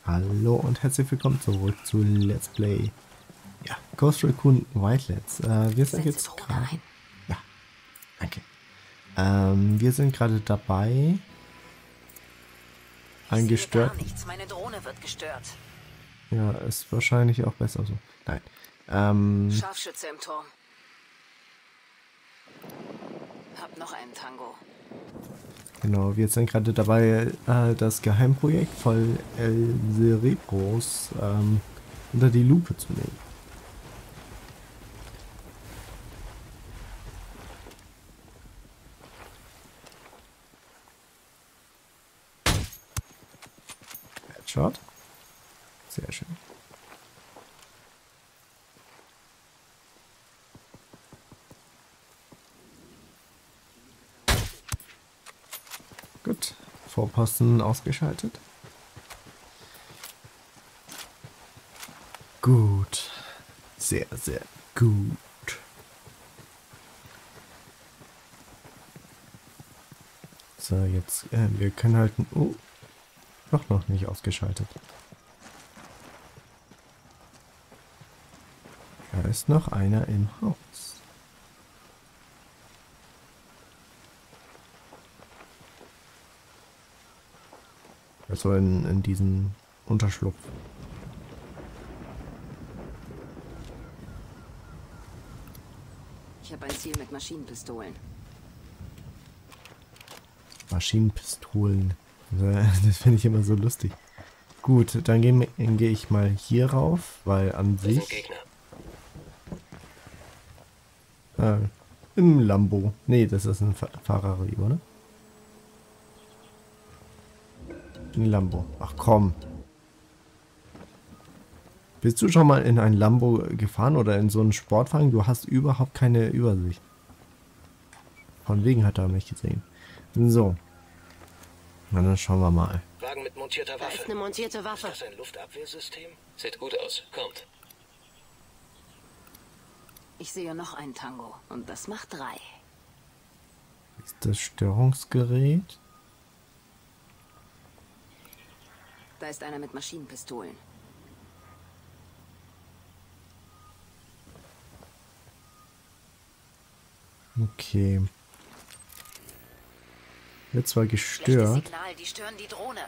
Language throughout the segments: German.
Hallo und herzlich willkommen zurück zu Let's Play. Ja, Ghost Recon Wildlands. Wir sind jetzt gerade... Ja, danke. Wir sind gerade dabei, ein gestört... Nichts. Meine Drohne wird gestört. Ja, ist wahrscheinlich auch besser so. Nein. Scharfschütze im Turm. Hab noch einen Tango. Genau, wir sind gerade dabei, das Geheimprojekt von El Cerebros unter die Lupe zu nehmen. Headshot. Sehr schön. Gut. Vorposten ausgeschaltet. Gut. Sehr, sehr gut. So, jetzt, wir können halten. Oh, doch noch nicht ausgeschaltet. Da ist noch einer im Haus. Also in diesem Unterschlupf. Ich habe ein Ziel mit Maschinenpistolen. Maschinenpistolen. Das finde ich immer so lustig. Gut, dann gehe ich mal hier rauf, weil an sich... im Lambo. Nee, das ist ein Ferrari, oder? Ein Lambo. Ach komm. Bist du schon mal in ein Lambo gefahren oder in so einen Sportwagen? Du hast überhaupt keine Übersicht. Von wegen hat er mich gesehen. So. Na, dann schauen wir mal. Wagen mit montierter Waffe. Da ist eine montierte Waffe. Ist das ein Luftabwehrsystem? Sieht gut aus. Kommt. Ich sehe noch einen Tango. Und das macht 3. Ist das Störungsgerät? Da ist einer mit Maschinenpistolen. Okay. Wird zwar Schlechtes gestört. Signal, die stören die Drohne.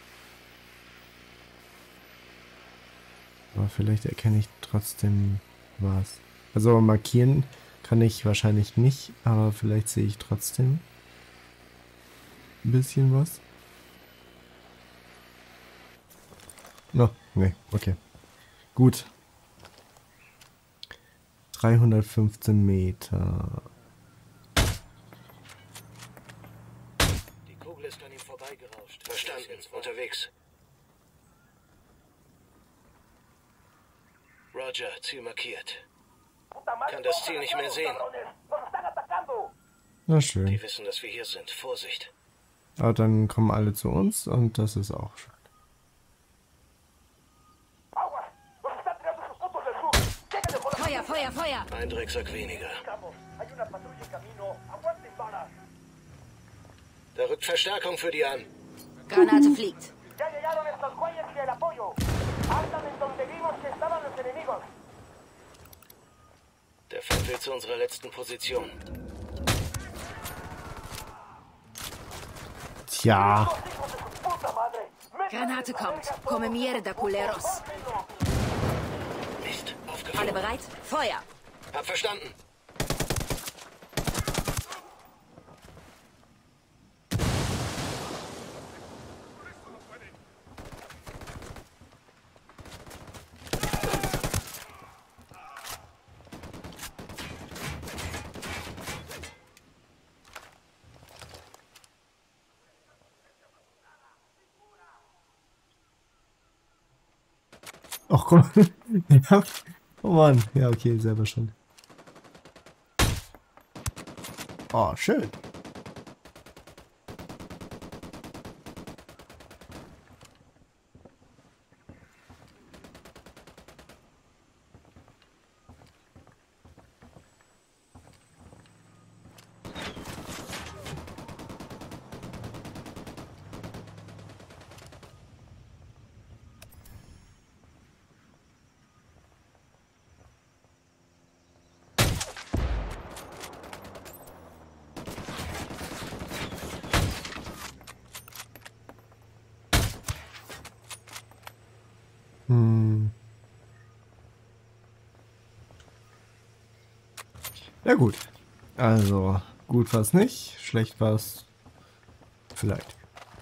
Aber vielleicht erkenne ich trotzdem was. Also markieren kann ich wahrscheinlich nicht, aber vielleicht sehe ich trotzdem ein bisschen was. No, nee, okay. Gut. 315 Meter. Die Kugel ist an ihm vorbeigerauscht. Verstanden. Unterwegs. Roger, Ziel markiert. Kann das Ziel nicht mehr sehen. Na schön. Die wissen, dass wir hier sind. Vorsicht. Aber dann kommen alle zu uns und das ist auch schön. Feuer, Feuer, Feuer! Ein Drecksack weniger. Da rückt Verstärkung für die an. Granate fliegt. Der Feind will zu unserer letzten Position. Tja. Granate kommt. Come mierda, culeros. Mist, Alle aufgefallen. bereit? Feuer! Hab verstanden. Ach komm. Ja. Oh Mann. Ja, okay, selber schon. Oh, schön. Ja gut. Also, gut war es nicht, schlecht war es vielleicht.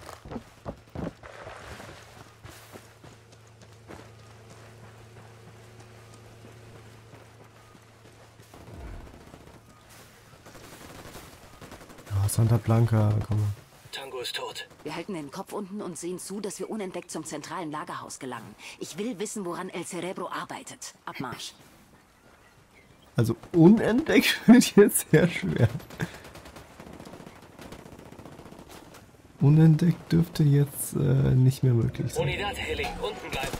Ja, Santa Blanca, komm mal. Tango ist tot. Wir halten den Kopf unten und sehen zu, dass wir unentdeckt zum zentralen Lagerhaus gelangen. Ich will wissen, woran El Cerebro arbeitet. Abmarsch. Also unentdeckt wird jetzt sehr schwer. Unentdeckt dürfte jetzt nicht mehr möglich sein. Unidad Heli, unten bleiben.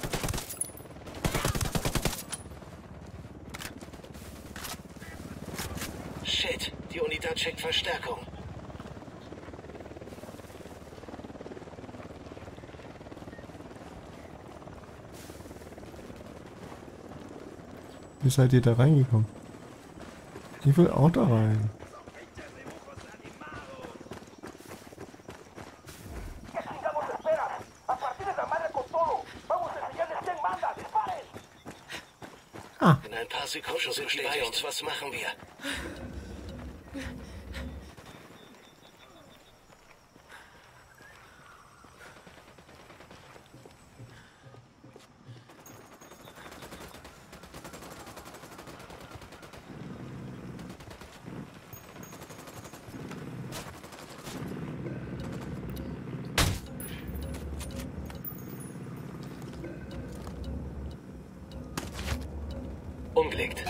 Shit, die Unidad checkt Verstärkung. Wie seid ihr da reingekommen? Ich will auch da rein. Ah, In ein paar Sekunden sind die bei uns. Was machen wir? Umgelegt.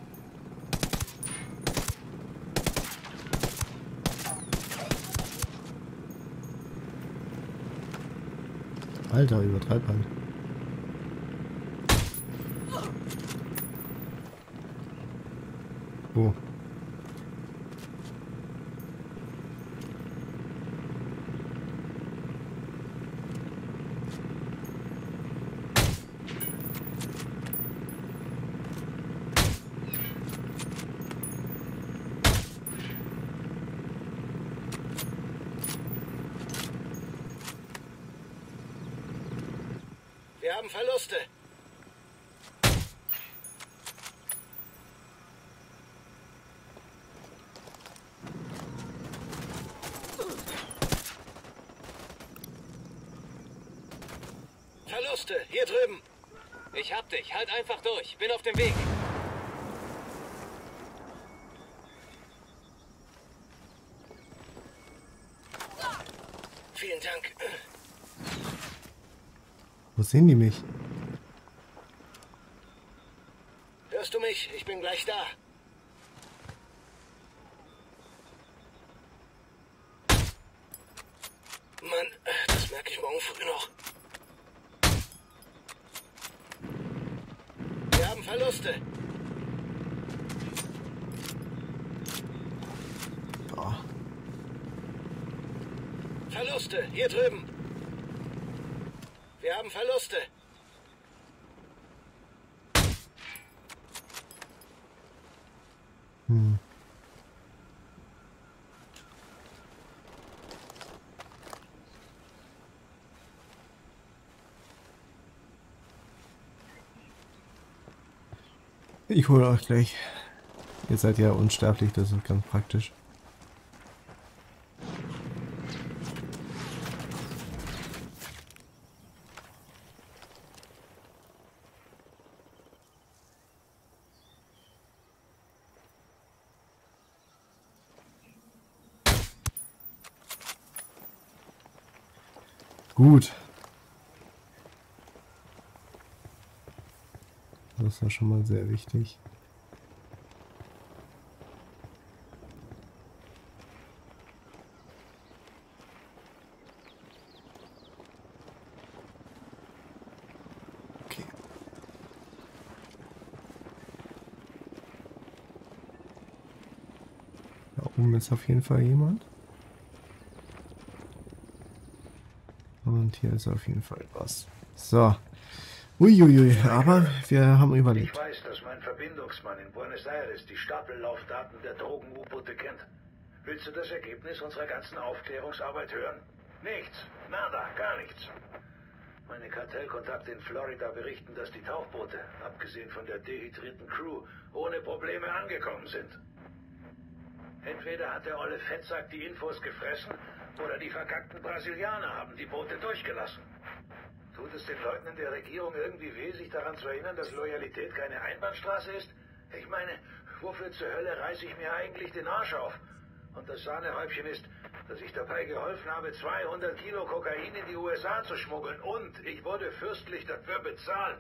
Alter, übertreib halt. Wo? Wir haben Verluste. Verluste, hier drüben. Ich hab dich. Halt einfach durch. Bin auf dem Weg. Vielen Dank. Wo sehen die mich? Hörst du mich? Ich bin gleich da. Mann, das merke ich morgen früh noch. Wir haben Verluste. Boah. Verluste, hier drüben. Wir haben Verluste. Ich hole euch gleich. Ihr seid ja unsterblich, das ist ganz praktisch. Gut. Das ist ja schon mal sehr wichtig. Okay. Da oben ist auf jeden Fall jemand. Und hier ist auf jeden Fall was. So. Uiuiui, aber wir haben überlebt. Ich weiß, dass mein Verbindungsmann in Buenos Aires die Stapellaufdaten der Drogen-U-Boote kennt. Willst du das Ergebnis unserer ganzen Aufklärungsarbeit hören? Nichts. Nada. Gar nichts. Meine Kartellkontakte in Florida berichten, dass die Tauchboote, abgesehen von der dehydrierten Crew, ohne Probleme angekommen sind. Entweder hat der olle Fettsack die Infos gefressen, oder die verkackten Brasilianer haben die Boote durchgelassen. Tut es den Leuten in der Regierung irgendwie weh, sich daran zu erinnern, dass Loyalität keine Einbahnstraße ist? Ich meine, wofür zur Hölle reiße ich mir eigentlich den Arsch auf? Und das Sahnehäubchen ist, dass ich dabei geholfen habe, 200 Kilo Kokain in die USA zu schmuggeln. Und ich wurde fürstlich dafür bezahlt.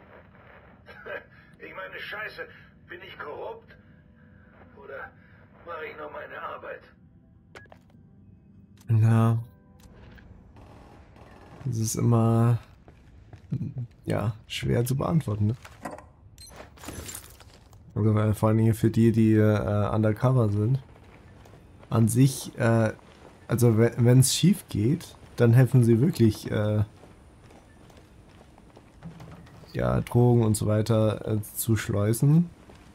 Ich meine, Scheiße, bin ich korrupt? Oder mache ich nur meine Arbeit? Ja. Das ist immer, ja, schwer zu beantworten, ne? Also, vor allen Dingen für die, die undercover sind. An sich, also wenn es schief geht, dann helfen sie wirklich, ja, Drogen und so weiter zu schleusen.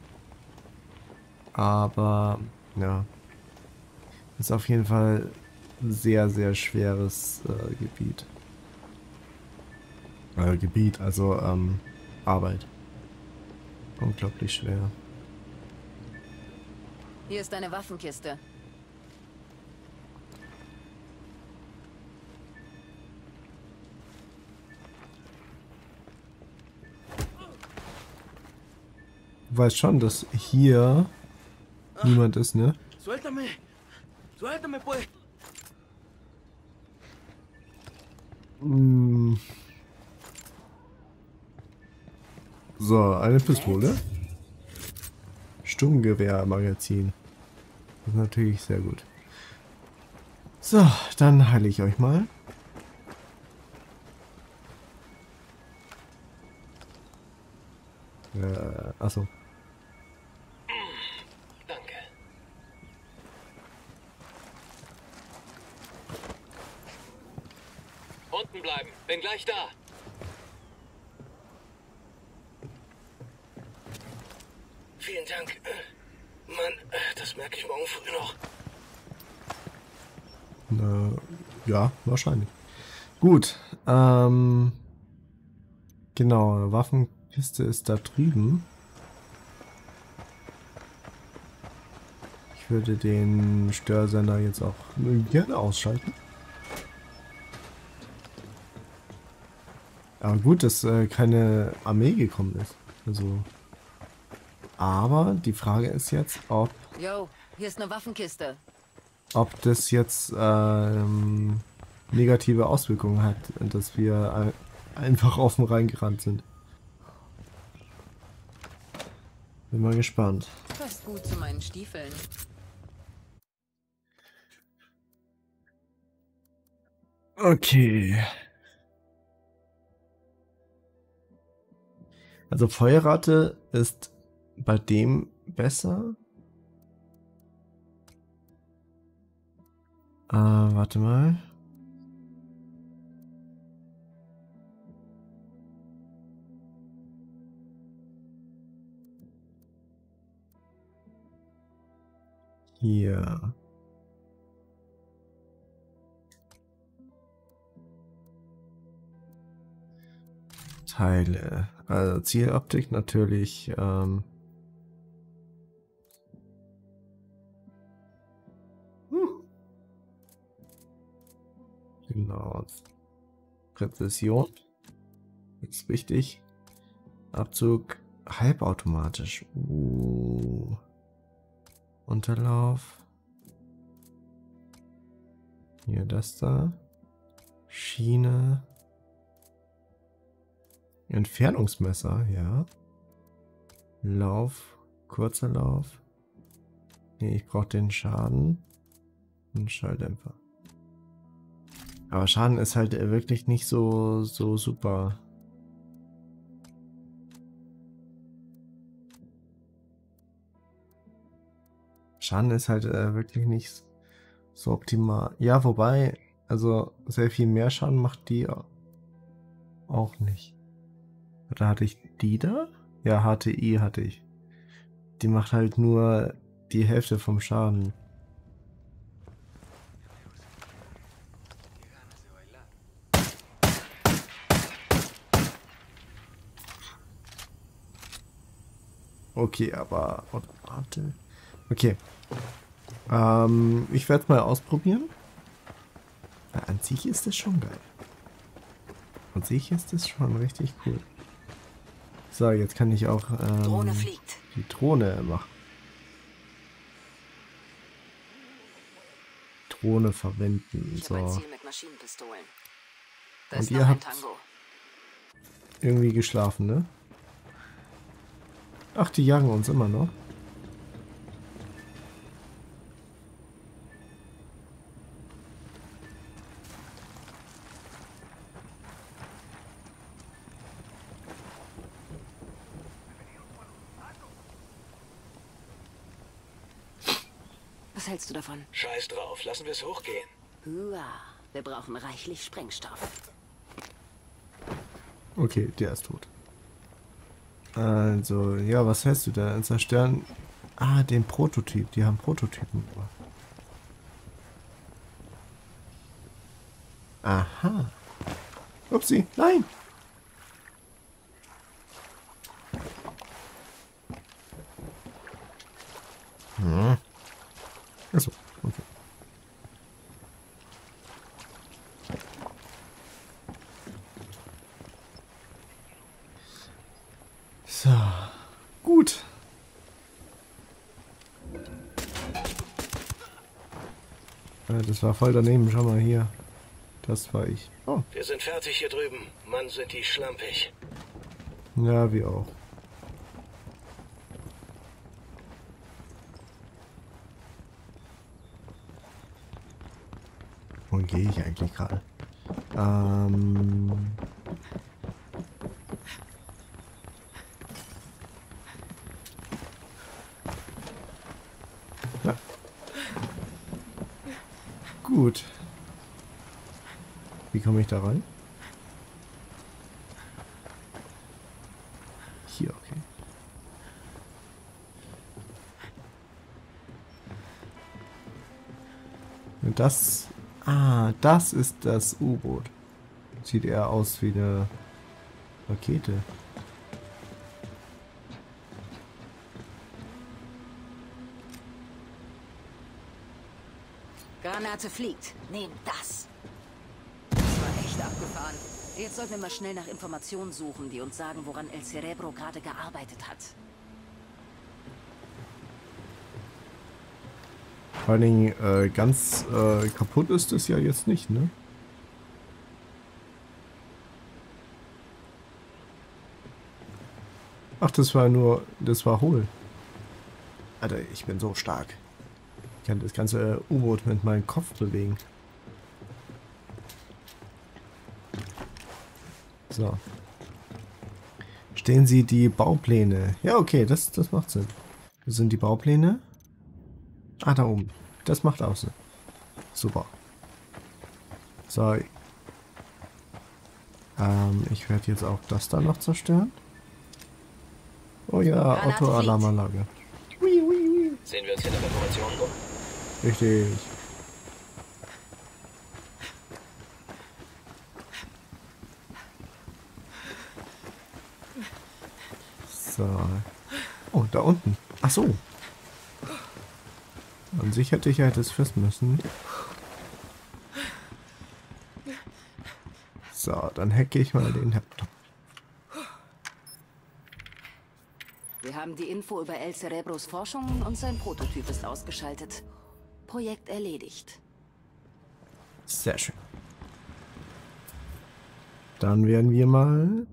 Aber, ja, ist auf jeden Fall ein sehr, sehr schweres Gebiet. Also Arbeit. Unglaublich schwer. Hier ist eine Waffenkiste. Du weißt schon, dass hier niemand ist, ne? Suéltame. Suéltame, pues. So, eine Pistole. Sturmgewehrmagazin. Das ist natürlich sehr gut. So, dann heile ich euch mal. Achso. Danke. Unten bleiben. Bin gleich da. Vielen Dank. Mann, das merke ich morgen früh noch. Ja, wahrscheinlich. Gut. Genau, Waffenkiste ist da drüben. Ich würde den Störsender jetzt auch gerne ausschalten. Aber gut, dass keine Armee gekommen ist. Also. Aber die Frage ist jetzt, ob Yo, hier ist eine Waffenkiste. das jetzt negative Auswirkungen hat, dass wir einfach offen reingerannt sind. Bin mal gespannt. Passt gut zu meinen Stiefeln. Okay. Also Feuerrate ist bei dem besser. Warte mal. Hier. Teile. Also Zieloptik natürlich. Genau. Präzision. Ist wichtig. Abzug halbautomatisch. Unterlauf. Hier das da. Schiene. Entfernungsmesser, ja. Lauf. Kurzer Lauf. Nee, ich brauche den Schaden. Und Schalldämpfer. Aber Schaden ist halt wirklich nicht so super. Schaden ist halt wirklich nicht so optimal. Ja, wobei, also sehr viel mehr Schaden macht die auch nicht. Oder hatte ich die da? Ja, HTI hatte ich. Die macht halt nur die Hälfte vom Schaden. Okay, aber... Warte. Okay. Ich werde es mal ausprobieren. Ja, an sich ist das schon geil. An sich ist das schon richtig cool. So, jetzt kann ich auch Drohne fliegt. die Drohne machen. Drohne verwenden. Ich habe ein So. Ziel mit Maschinenpistolen. Da Und ist ihr noch ein habt- Tango. Irgendwie geschlafen, ne? Ach, die jagen uns immer noch. Was hältst du davon? Scheiß drauf, lassen wir es hochgehen. Hua, wir brauchen reichlich Sprengstoff. Okay, der ist tot. Also, ja, was hältst du da? Zerstören. Ah, den Prototyp. Die haben Prototypen. Aha. Upsi, nein. Hm. Achso, okay. So, gut. Das war voll daneben, schau mal hier. Das war ich. Oh, Wir sind fertig hier drüben. Mann, sind die schlampig. ja, wir auch. Wohin gehe ich eigentlich gerade? Ja. Gut. Wie komme ich da rein? Hier, okay. Und das... Ah, das ist das U-Boot. Sieht eher aus wie eine Rakete. Granate fliegt. Nehm das. Das war echt abgefahren. Jetzt sollten wir mal schnell nach Informationen suchen, die uns sagen, woran El Cerebro gerade gearbeitet hat. Vor allen Dingen ganz kaputt ist es ja jetzt nicht, ne? Ach, das war hohl. Alter, ich bin so stark. Ich kann das ganze U-Boot mit meinem Kopf bewegen. So. Stehen Sie die Baupläne. Ja, okay, das macht Sinn. Wo sind die Baupläne? Ah, da oben. Das macht auch Sinn. Super. So. Ich werde jetzt auch das da noch zerstören. Oh ja, Granate Auto-Alarmanlage. Sehen wir uns in der Reformation um. Richtig. So. Oh, da unten. Ach so. An sich hätte ich ja das wissen müssen. So, dann hacke ich mal den Laptop. Wir haben die Info über El Cerebros Forschung und sein Prototyp ist ausgeschaltet. Projekt erledigt. Sehr schön. Dann werden wir mal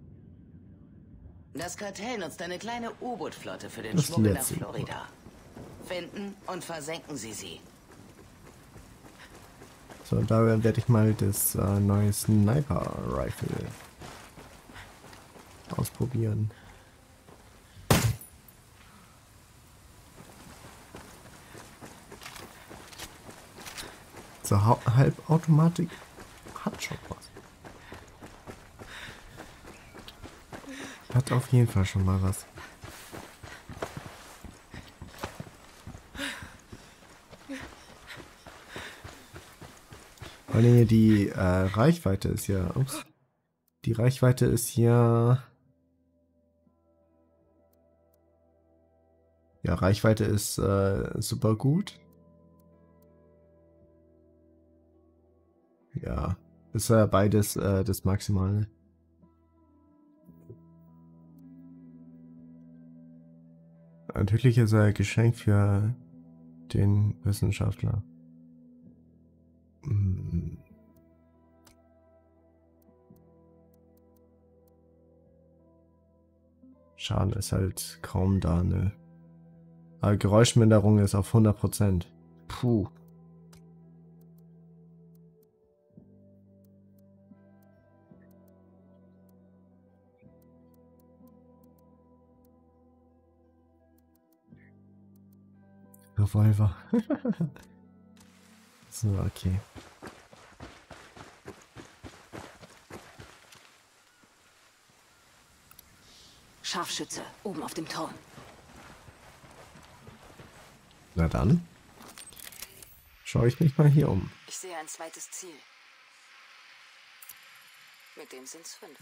Das Kartell nutzt eine kleine U-Boot-Flotte für den Das Schmuggel nach letzte Florida. Finden und versenken Sie sie. so, da werde ich mal das neue Sniper Rifle ausprobieren. So, Halbautomatik hat schon was. Hat auf jeden Fall schon mal was. Vor allem die Reichweite ist ja... Ups. Die Reichweite ist ja... Ja, Reichweite ist super gut. Ja, ist ja beides das Maximale. Natürlich ist er ein Geschenk für den Wissenschaftler. Schaden ist halt kaum da, ne? Aber Geräuschminderung ist auf 100%. Puh. Revolver. So, okay. Scharfschütze, oben auf dem Turm. Na dann. Schaue ich mich mal hier um. Ich sehe ein zweites Ziel. Mit dem sind's 5.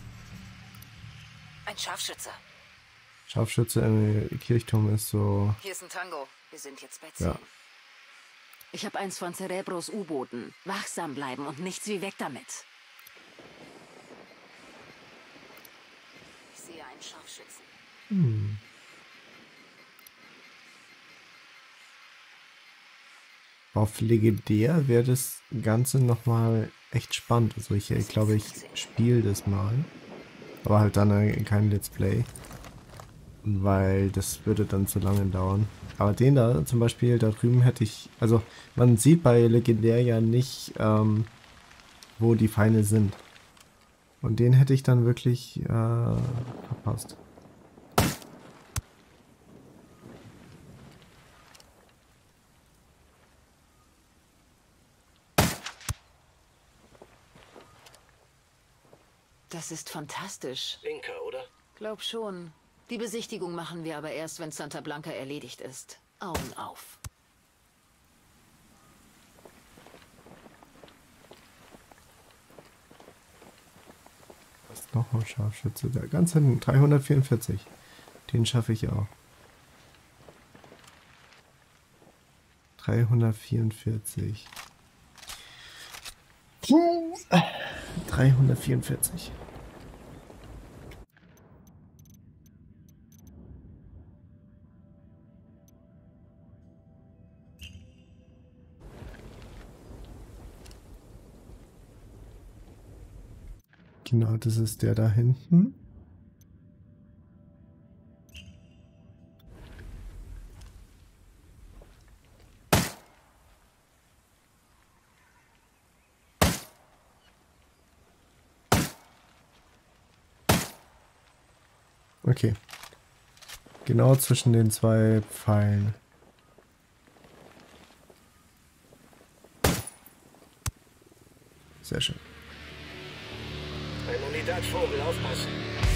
Ein Scharfschütze. Scharfschütze im Kirchturm ist so... Hier ist ein Tango. Wir sind jetzt bei 10. Ja. Ich habe eins von Cerebros U-Booten. Wachsam bleiben und nichts wie weg damit. Ich sehe einen Scharfschützen. Auf legendär wäre das Ganze nochmal echt spannend. Also ich glaube, ich spiele das mal. Aber halt dann kein Let's Play. Weil das würde dann zu lange dauern. Aber den da zum Beispiel, da drüben hätte ich... Also man sieht bei legendär ja nicht, wo die Feinde sind. Und den hätte ich dann wirklich verpasst. Das ist fantastisch. Inka, oder? Glaub schon. Die Besichtigung machen wir aber erst, wenn Santa Blanca erledigt ist. Augen auf. Was ist noch ein Scharfschütze? Da ganz hinten, 344. Den schaffe ich auch. 344. 344. Genau, das ist der da hinten. Okay. Genau zwischen den zwei Pfeilen. Sehr schön. Ein Unidad-Vogel, aufpassen.